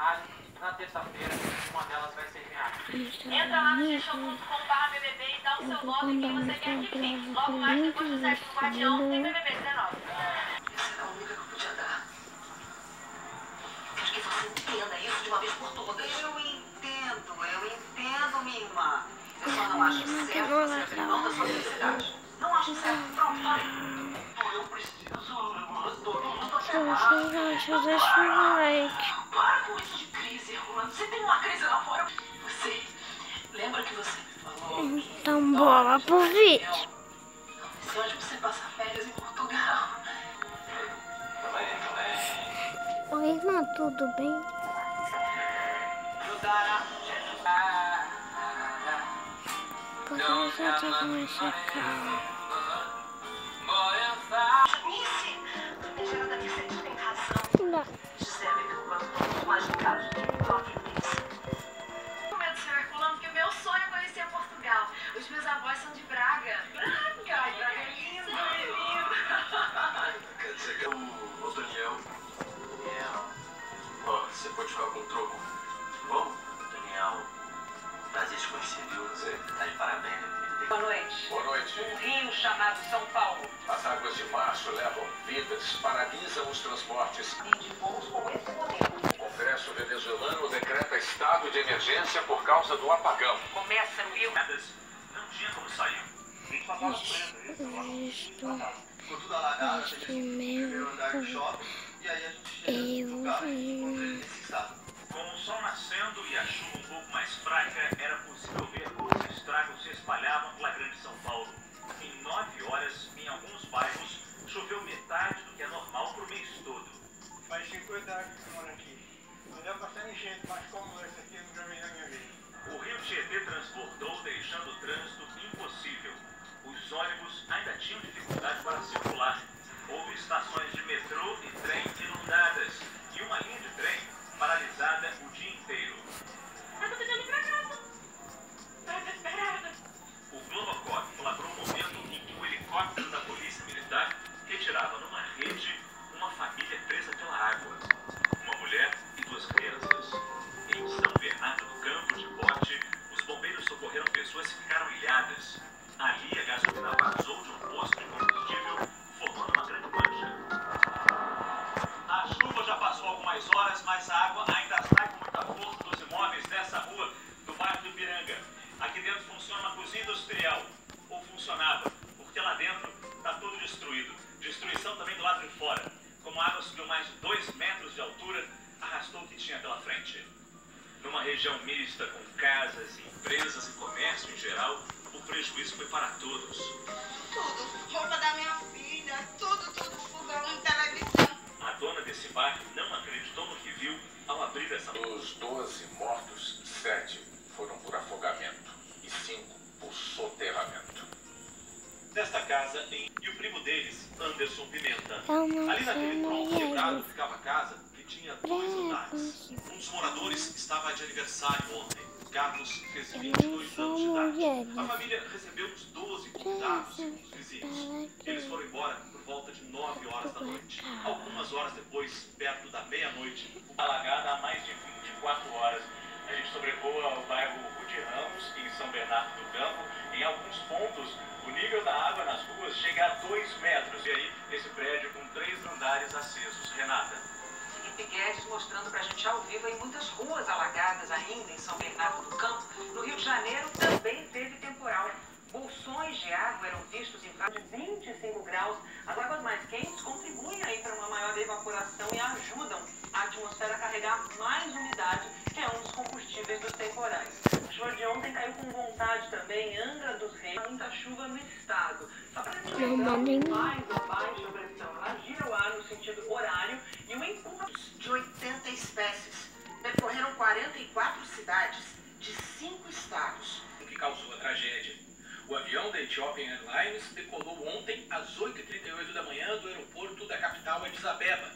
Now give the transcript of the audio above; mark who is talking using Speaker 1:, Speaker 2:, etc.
Speaker 1: rádio. Na terça-feira, uma delas vai ser enviada.
Speaker 2: Entra lá no xixão.com/BBB e dá o seu voto em quem você quer que fique. Logo mais depois do sexo do Guardião, tem BBB 19.
Speaker 3: Essa era a única que eu podia dar. Quero que você entenda isso de uma vez por todas. Eu entendo, minha irmã. Eu só não acho certo você abrir mão da sua felicidade. Não acho certo. Pronto, falei. Eu preciso. Todo mundo Para com isso de crise, Rolando. Você tem uma crise lá fora. Você lembra que você me falou?
Speaker 4: Então, bora pro vídeo.
Speaker 3: Se hoje você passa férias em Portugal.
Speaker 4: Oi, irmã, tudo bem? Porque eu já tinha começado a calma.
Speaker 3: Geralda Vicente tem razão.
Speaker 4: Não.
Speaker 3: Gisele viu quando todos magicados de providência.
Speaker 2: Com medo de ser Herculano, porque meu sonho é conhecer Portugal. Os meus avós são de Braga. Braga é lindo, é lindo.
Speaker 5: Quer dizer que o Daniel, ó, você pode ficar com o troco. Bom?
Speaker 3: Daniel, prazer te conhecer, viu?
Speaker 5: Você.
Speaker 3: Tá de parabéns.
Speaker 2: Boa noite.
Speaker 5: Boa noite.
Speaker 2: Um rio chamado São Paulo.
Speaker 5: As águas de março levam vidas, paralisam os transportes.
Speaker 3: E de voos com esse modelo.
Speaker 5: O Congresso venezuelano decreta estado de emergência por causa do apagão.
Speaker 2: Começa no Rio.
Speaker 5: Não tinha como sair.
Speaker 6: Ficou tudo alagado, a gente preferiu andar no shopping e aí a gente chega no carro e encontra ele nesse estado.
Speaker 7: Com o sol nascendo e a chuva um pouco mais fraca, era possível ver como os estragos se espalhavam pela Grande São Paulo. Em 9 horas, em alguns bairros, choveu metade do que é normal para o mês todo.
Speaker 6: Faz 50 anos que eu moro aqui. Não deu bastante enchente, mas como esse aqui eu nunca vi na minha vida.
Speaker 7: O rio Tietê transbordou, deixando o trânsito impossível. Os ônibus ainda tinham dificuldade para circular. Houve estações de metrô e trem inundadas e uma linha de trem paralisada o dia inteiro.
Speaker 2: Eu tô pedindo pra casa. Tô desesperada.
Speaker 7: O Globocop flagrou o momento em que o helicóptero da Polícia Militar retirava numa rede uma família presa pela água. Uma mulher e 2 crianças. Em São Bernardo do Campo, de bote, os bombeiros socorreram pessoas que ficaram ilhadas. Ali, a gasolina vazou de um posto de combustível, formando uma grande mancha. A chuva já passou algumas horas, mas a água ainda sai com muita força dos imóveis dessa rua do bairro do Ipiranga. Aqui dentro funciona uma cozinha industrial, ou funcionava, porque lá dentro está tudo destruído. Destruição também do lado de fora. Como a água subiu mais de 2 metros de altura, arrastou o que tinha pela frente. Numa região mista com casas, empresas e comércio em geral, o prejuízo foi para todos.
Speaker 3: Tudo. Roupa da minha filha. Tudo. Fogão, televisão.
Speaker 7: A dona desse bar não acreditou no que viu ao abrir essa...
Speaker 5: Dos 12 mortos, 7 foram por afogamento e 5 por soterramento.
Speaker 7: Desta casa, e o primo deles, Anderson Pimenta.
Speaker 4: Eu não
Speaker 7: Ali naquele
Speaker 4: sei
Speaker 7: tronco
Speaker 4: mesmo.
Speaker 7: quebrado ficava a casa, que tinha 2 andares. Um dos moradores estava de aniversário ontem. Carlos fez 22 anos de idade. A família recebeu os 12 convidados e os vizinhos. Eles foram embora por volta de 9 horas da noite. Algumas horas depois, perto da meia-noite, alagada há mais de 24 horas. A gente sobrevoa o bairro Rude Ramos, em São Bernardo do Campo. Em alguns pontos, o nível da água nas ruas chega a 2 metros. E aí, esse prédio com 3 andares acesos. Renata.
Speaker 3: Felipe Guedes mostrando pra gente ao vivo em muitas ruas alagadas ainda em São Bernardo do Campo. No Rio de Janeiro também teve temporal. Bolsões de água eram vistos em de 25 graus. As águas mais quentes contribuem aí para uma maior evaporação e ajudam a atmosfera a carregar mais umidade, que é um dos combustíveis dos temporais. A chuva de ontem caiu com vontade também em Angra dos Reis, muita chuva no estado. Só para gente lembrar, mais a baixa pressão, ela gira o ar no sentido horário e o empurra de 80 espécies. Percorreram 44 cidades de 5 estados.
Speaker 7: O que causou a tragédia. O avião da Ethiopian Airlines decolou ontem às 8h38 da manhã do aeroporto da capital Addis Abeba.